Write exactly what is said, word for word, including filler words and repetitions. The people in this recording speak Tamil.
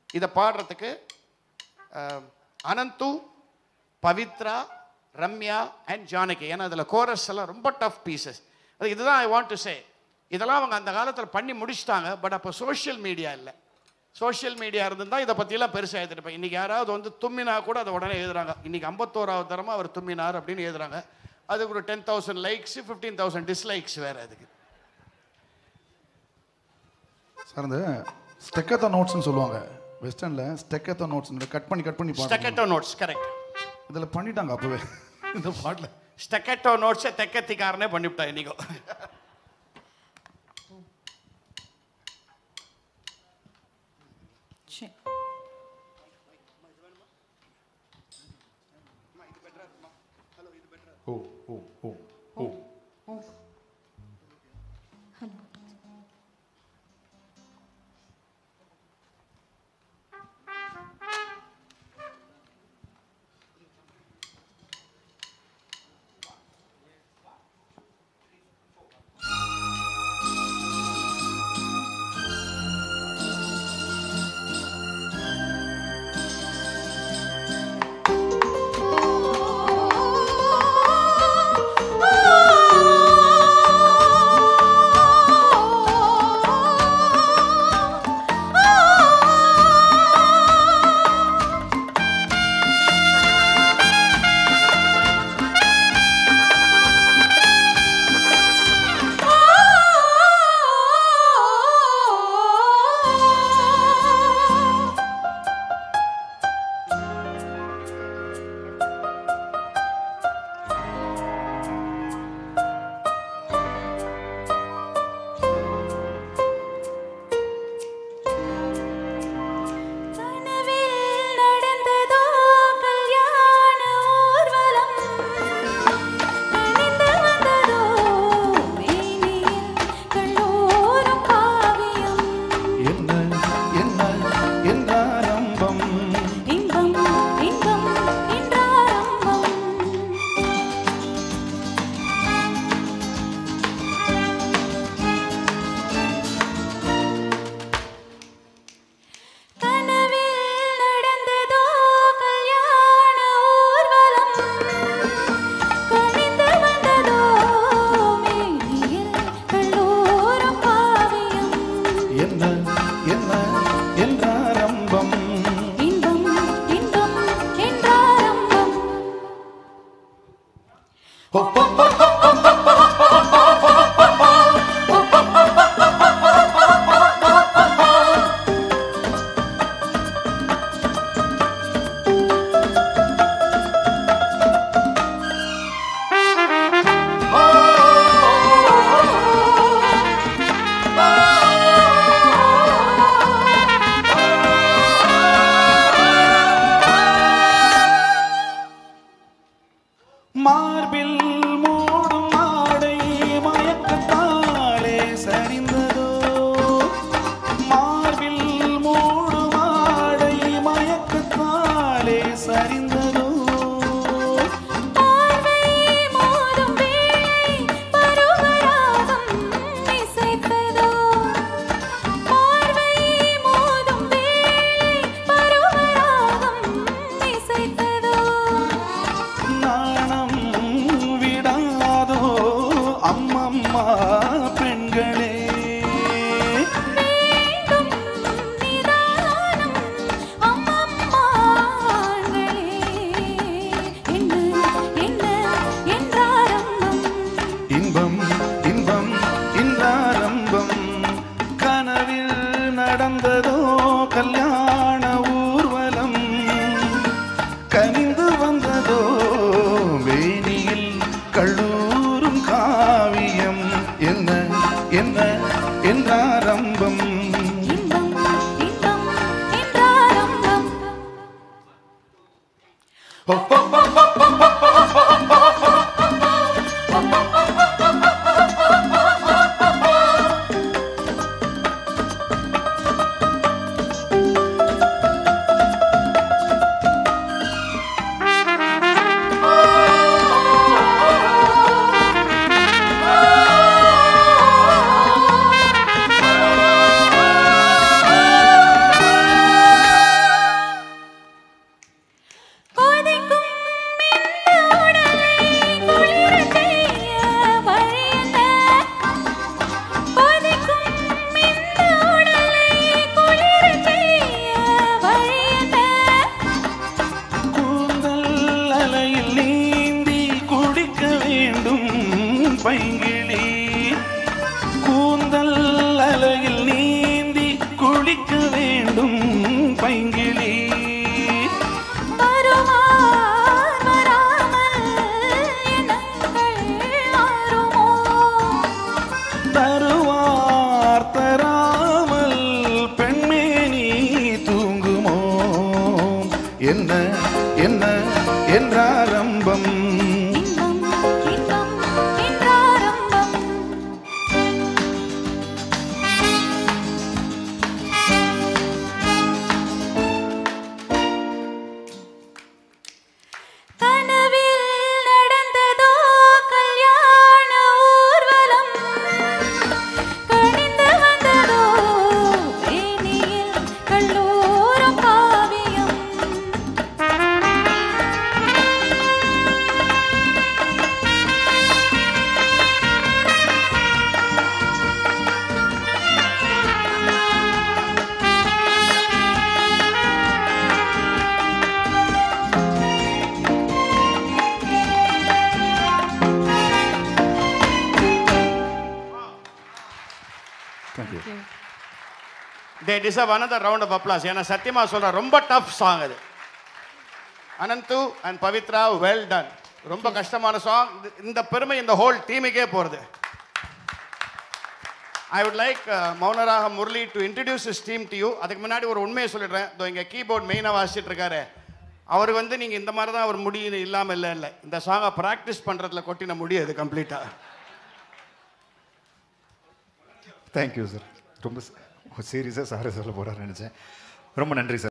இதை பாடுறதுக்கு அனந்து, பவித்ரா, ரம்யா அண்ட் ஜானகி. ஏன்னா அதில் கோரஸ் எல்லாம் ரொம்ப டஃப் பீசஸ். அது இதுதான் ஐ வாண்ட் டு சே. இதெல்லாம் அவங்க அந்த காலத்தில் பண்ணி முடிச்சிட்டாங்க. பட் அப்போ சோஷியல் மீடியா இல்லை. சோஷியல் மீடியா இருந்திருந்தால் இதை பற்றியெல்லாம் பெருசாக எழுதிருப்பேன். இன்றைக்கி யாராவது வந்து தும்மினா கூட அதை உடனே எழுதுறாங்க. இன்றைக்கி ஐம்பத்தோராவது தரமாக அவர் தும்மினார் அப்படின்னு எழுதுறாங்க. அதுக்கு ஒரு ten thousand likes, fifteen thousand dislikes வேறு. அதுக்கு சார் இந்த ஸ்டெக்கத்தோ நோட்ஸ்னு சொல்லுவாங்க வெஸ்டர்னில். ஸ்டெக்கத்தோ நோட்ஸ் கட் பண்ணி கட் பண்ணி ஸ்டெக்கட்டோ நோட்ஸ் கரெக்ட். இதில் பண்ணிட்டாங்க அப்போவே இந்த பாட்டில். ஸ்டெக்கட்டோ நோட்ஸை தெக்கத்திக்காரனே பண்ணிவிட்டா இன்னைக்கோ. Oh oh oh oh they deserve another round of applause. ஏன்னா சத்தியமா சொல்றேன், ரொம்ப டஃப் சாங் அது. Ananthu and Pavithra, well done. ரொம்ப கஷ்டமான சாங். இந்த பெருமை இந்த ஹோல் டீமுக்கே போகிறது. I would like Mounaraga Murali to introduce his team to you. அதுக்கு முன்னாடி ஒரு உண்மையை சொல்லிடுறேன். இதோ இங்கே கீபோர்ட் மெயினாக வாசிச்சுட்டு இருக்காரு. அவர் வந்து நீங்கள் இந்த மாதிரி தான் அவர் முடி இல்லாமல் இல்லை இல்லை இந்த சாங்கை ப்ராக்டிஸ் பண்ணுறதுல கொட்டின முடியாது கம்ப்ளீட்டாக. Thank you sir. ரொம்ப சீரியஸாக சார் சொல்ல போகிறாருன்னு நினச்சேன். ரொம்ப நன்றி சார்.